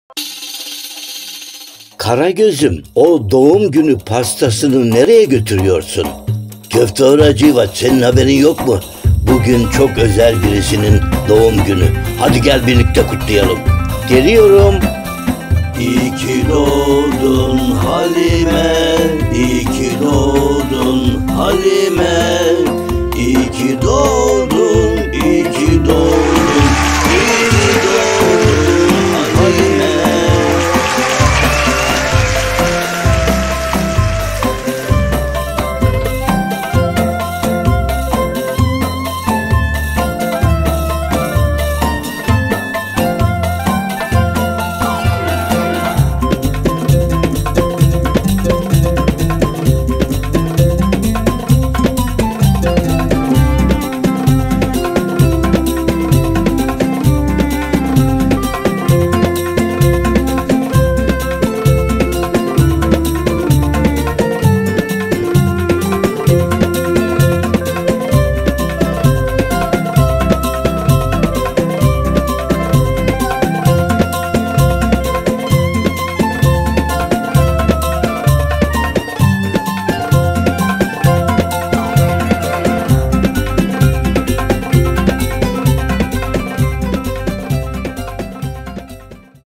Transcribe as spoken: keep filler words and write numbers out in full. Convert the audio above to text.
Karagöz'üm, o doğum günü pastasını nereye götürüyorsun? Köfteci Hacivat, senin haberin yok mu? Bugün çok özel birisinin doğum günü. Hadi gel birlikte kutlayalım. Geliyorum. İyi ki doğdun Halime, iyi ki doğdun Halime, iyi ki doğdun